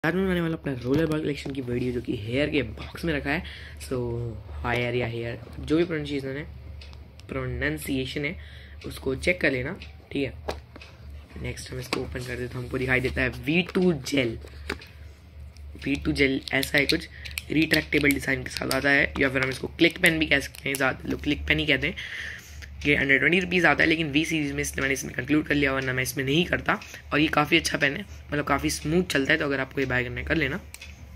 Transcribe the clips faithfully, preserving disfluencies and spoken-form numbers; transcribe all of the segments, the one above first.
आज मैं बनाने वाला अपना रोलर बॉल कलेक्शन की वीडियो जो कि हेयर के बॉक्स में रखा है। सो हायर या हेयर जो भी प्रोनाउंसिएशन है प्रोनाउंसिएशन है उसको चेक कर लेना, ठीक है। नेक्स्ट हम इसको ओपन कर देते तो हमको दिखाई देता है V two gel. V two gel ऐसा है, कुछ रिट्रैक्टेबल डिज़ाइन के साथ आता है, या फिर हम इसको क्लिक पेन भी कह सकते हैं, ज़्यादा लोग क्लिक पेन ही कहते हैं। ये हंड्रेड ट्वेंटी रुपीज़ आता है, लेकिन वी सीरीज़ में इसने मैंने इसमें कंक्लूड कर लिया, वरना मैं इसमें नहीं करता। और ये काफ़ी अच्छा पेन है, मतलब काफ़ी स्मूथ चलता है, तो अगर आपको ये बाय करना है कर लेना।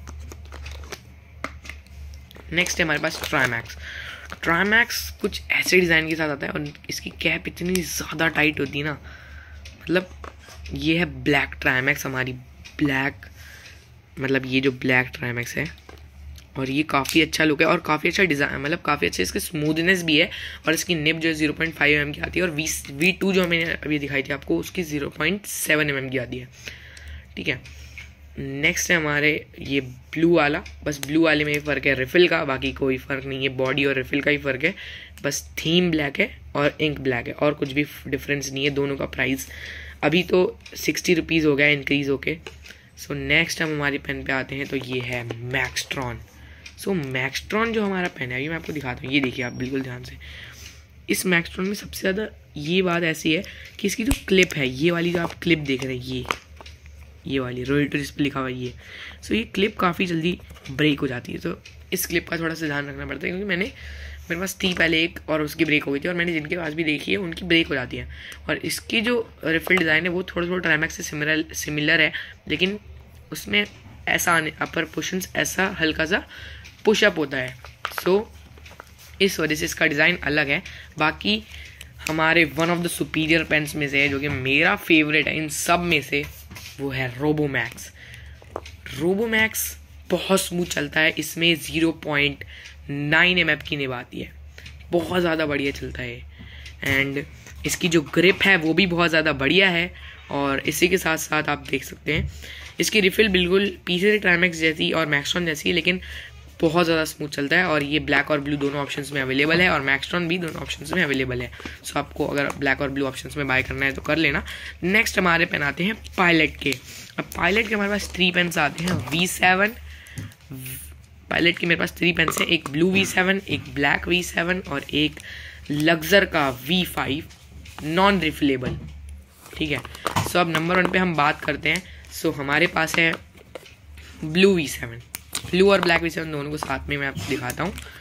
नेक्स्ट है हमारे पास ट्राइमैक्स। ट्राइमैक्स कुछ ऐसे डिज़ाइन के साथ आता है और इसकी कैप इतनी ज़्यादा टाइट होती है ना, मतलब ये है ब्लैक ट्राइमैक्स, हमारी ब्लैक, मतलब ये जो ब्लैक ट्राइमैक्स है, और ये काफ़ी अच्छा लुक है और काफ़ी अच्छा डिज़ाइन, मतलब काफ़ी अच्छा इसकी स्मूथनेस भी है। और इसकी निब जो है zero point five M M की आती है, और वी वी टू जो मैंने अभी दिखाई थी आपको उसकी zero point seven M M की आती है, ठीक है। नेक्स्ट है हमारे ये ब्लू वाला। बस ब्लू वाले में फ़र्क है रिफ़िल का, बाकी कोई फ़र्क नहीं है, बॉडी और रिफ़िल का ही फ़र्क है। बस थीम ब्लैक है और इंक ब्लैक है, और कुछ भी डिफरेंस नहीं है। दोनों का प्राइस अभी तो सिक्सटी रुपीज़ हो गया इंक्रीज़ होके। सो नेक्स्ट हम हमारे पेन पे आते हैं, तो ये है मैक्सट्रॉन। सो so, मैक्सट्रॉन जो हमारा पेन है अभी मैं आपको दिखाता हूँ, ये देखिए आप बिल्कुल ध्यान से। इस मैक्सट्रॉन में सबसे ज़्यादा ये बात ऐसी है कि इसकी जो क्लिप है, ये वाली जो आप क्लिप देख रहे हैं, ये ये वाली रोयल्टी जिस पर लिखा हुआ है ये, सो so, ये क्लिप काफ़ी जल्दी ब्रेक हो जाती है। तो इस क्लिप का थोड़ा सा ध्यान रखना पड़ता है, क्योंकि मैंने मेरे पास थी पहले एक और उसकी ब्रेक हो गई थी, और मैंने जिनके पास भी देखी है उनकी ब्रेक हो जाती है। और इसकी जो रिफिल डिज़ाइन है वो थोड़ा थोड़ा ट्राइमैक्स से सिमिलर सिमिलर है, लेकिन उसमें ऐसा आने अपर पोर्शन ऐसा हल्का सा पुशअप होता है। सो so, इस वजह से इसका डिज़ाइन अलग है। बाकी हमारे one of the superior pens में से है, जो कि मेरा फेवरेट है इन सब में से, वो है रोबोमैक्स। रोबोमैक्स बहुत स्मूथ चलता है, इसमें zero point nine M M की निब आती है, बहुत ज़्यादा बढ़िया चलता है। एंड इसकी जो ग्रिप है वो भी बहुत ज़्यादा बढ़िया है। और इसी के साथ साथ आप देख सकते हैं इसकी रिफ़िल बिल्कुल पीछे से ट्राइमैक्स जैसी और मैक्सट्रॉन जैसी, लेकिन बहुत ज़्यादा स्मूथ चलता है। और ये ब्लैक और ब्लू दोनों ऑप्शंस में अवेलेबल है, और मैक्सट्रॉन भी दोनों ऑप्शंस में अवेलेबल है। सो so, आपको अगर ब्लैक और ब्लू ऑप्शंस में बाय करना है तो कर लेना। नेक्स्ट हमारे पेन आते हैं पायलट के। अब पायलट के हमारे पास थ्री पेन्स आते हैं, वी सेवन। पायलट के मेरे पास थ्री पेन्स हैं, एक ब्लू वी सेवन, एक ब्लैक वी सेवन और एक लग्जर का वी फाइव नॉन रिफिलेबल, ठीक है। सो so, अब नंबर वन पे हम बात करते हैं। सो so, हमारे पास है ब्लू वी सेवन। ब्लू और ब्लैक वी सेवन दोनों को साथ में मैं आपको दिखाता हूँ।